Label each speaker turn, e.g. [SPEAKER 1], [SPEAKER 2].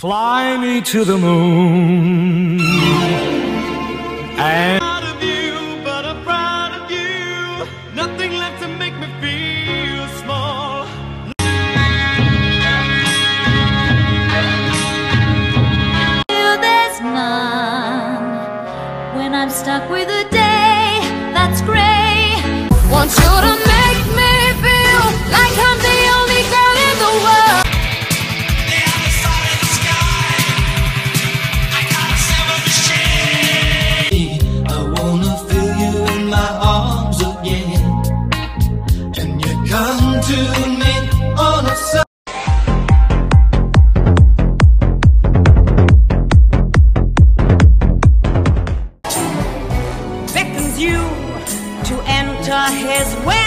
[SPEAKER 1] Fly me to the moon. And
[SPEAKER 2] Proud of you, but I'm proud of you. Nothing left to make me feel small.
[SPEAKER 3] There's none when I'm stuck with a day that's gray. Want you to make me feel like I'm the only girl in the world.
[SPEAKER 2] The other side of the sky, I got a silver machine.
[SPEAKER 4] I wanna feel you in my arms again, and you come to me on a Sunday.
[SPEAKER 5] Beckons you to enter his way.